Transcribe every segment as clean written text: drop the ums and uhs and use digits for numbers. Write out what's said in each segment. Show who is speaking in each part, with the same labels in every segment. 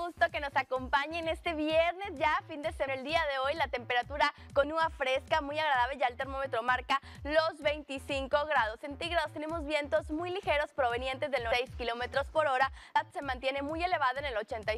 Speaker 1: gusto que nos acompañen este viernes, ya fin de semana. El día de hoy la temperatura continúa fresca, muy agradable, ya el termómetro marca los 25 grados centígrados. Tenemos vientos muy ligeros provenientes de los 6 kilómetros por hora. Se mantiene muy elevada en el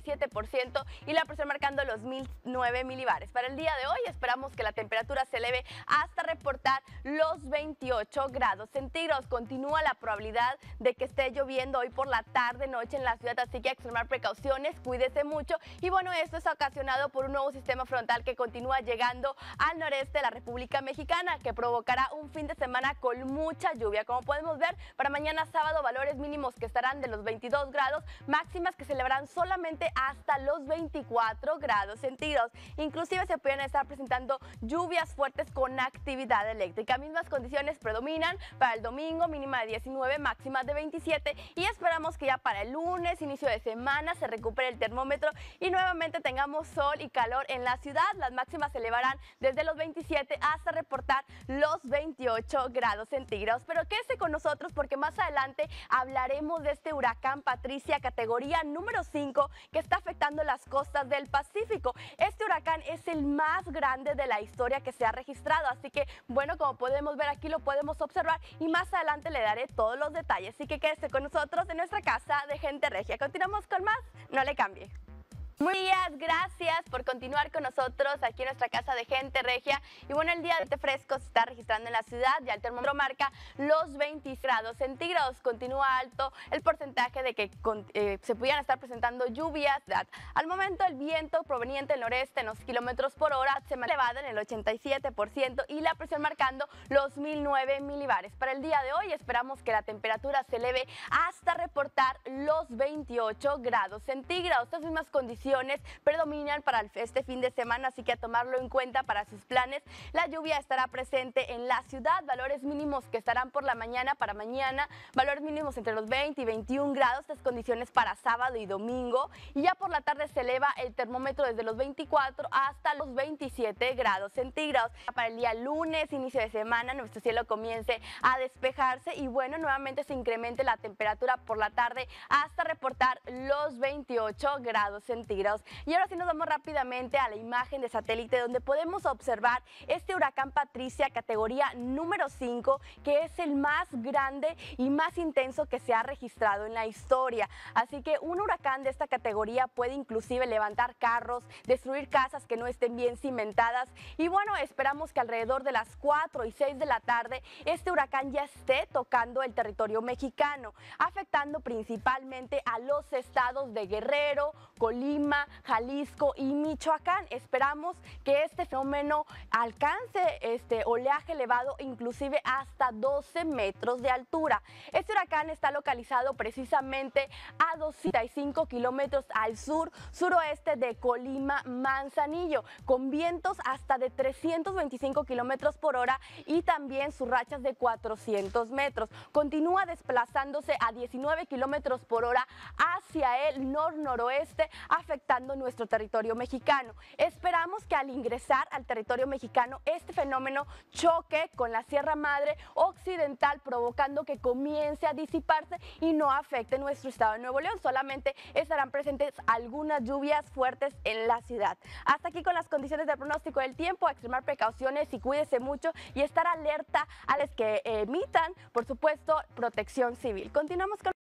Speaker 1: 87% y la presión marcando los 1009 milibares. Para el día de hoy esperamos que la temperatura se eleve hasta reportar los 28 grados centígrados. Continúa la probabilidad de que esté lloviendo hoy por la tarde, noche en la ciudad, así que extremar precauciones, cuídese mucho. Y bueno, esto es ocasionado por un nuevo sistema frontal que continúa llegando al noreste de la República Mexicana, que provocará un fin de semana con mucha lluvia. Como podemos ver, para mañana sábado valores mínimos que estarán de los 22 grados, máximas que se elevarán solamente hasta los 24 grados centígrados. Inclusive se pueden estar presentando lluvias fuertes con actividad eléctrica. Mismas condiciones predominan para el domingo, mínima de 19, máxima de 27, y esperamos que ya para el lunes, inicio de semana, se recupere el termómetro y nuevamente tengamos sol y calor en la ciudad. Las máximas se elevarán desde los 27 hasta reportar los 28 grados centígrados. Pero quédese con nosotros porque más adelante hablaremos de este huracán Patricia, categoría número 5, que está afectando las costas del Pacífico. Este huracán es el más grande de la historia que se ha registrado, así que bueno, como podemos ver aquí, lo podemos observar y más adelante le daré todos los detalles. Así que quédese con nosotros en nuestra casa de Gente Regia. Continuamos con más, no le cambie. Muy bien, gracias por continuar con nosotros aquí en nuestra casa de Gente Regia. Y bueno, el día de fresco se está registrando en la ciudad, ya el termómetro marca los 20 grados centígrados. Continúa alto el porcentaje de que se pudieran estar presentando lluvias. Al momento el viento proveniente del noreste en los kilómetros por hora se mantiene elevada en el 87% y la presión marcando los 1009 milibares. Para el día de hoy esperamos que la temperatura se eleve hasta reportar los 28 grados centígrados. Estas mismas condiciones predominan para este fin de semana, así que a tomarlo en cuenta para sus planes. La lluvia estará presente en la ciudad, valores mínimos que estarán por la mañana para mañana, valores mínimos entre los 20 y 21 grados, estas condiciones para sábado y domingo, y ya por la tarde se eleva el termómetro desde los 24 hasta los 27 grados centígrados. Para el día lunes, inicio de semana, nuestro cielo comience a despejarse y bueno, nuevamente se incremente la temperatura por la tarde hasta reportar los 28 grados centígrados. Y ahora sí nos vamos rápidamente a la imagen de satélite donde podemos observar este huracán Patricia, categoría número 5, que es el más grande y más intenso que se ha registrado en la historia. Así que un huracán de esta categoría puede inclusive levantar carros, destruir casas que no estén bien cimentadas. Y bueno, esperamos que alrededor de las 4 y 6 de la tarde este huracán ya esté tocando el territorio mexicano, afectando principalmente a los estados de Guerrero, Colima, Jalisco y Michoacán. Esperamos que este fenómeno alcance oleaje elevado, inclusive hasta 12 metros de altura. Este huracán está localizado precisamente a 205 kilómetros al suroeste de Colima, Manzanillo, con vientos hasta de 325 kilómetros por hora y también sus rachas de 400 metros. Continúa desplazándose a 19 kilómetros por hora hacia el noroeste, afectando nuestro territorio mexicano. Esperamos que al ingresar al territorio mexicano este fenómeno choque con la Sierra Madre Occidental, provocando que comience a disiparse y no afecte nuestro estado de Nuevo León. Solamente estarán presentes algunas lluvias fuertes en la ciudad. Hasta aquí con las condiciones del pronóstico del tiempo. A extremar precauciones y cuídese mucho y estar alerta a los que emitan, por supuesto, protección civil. Continuamos con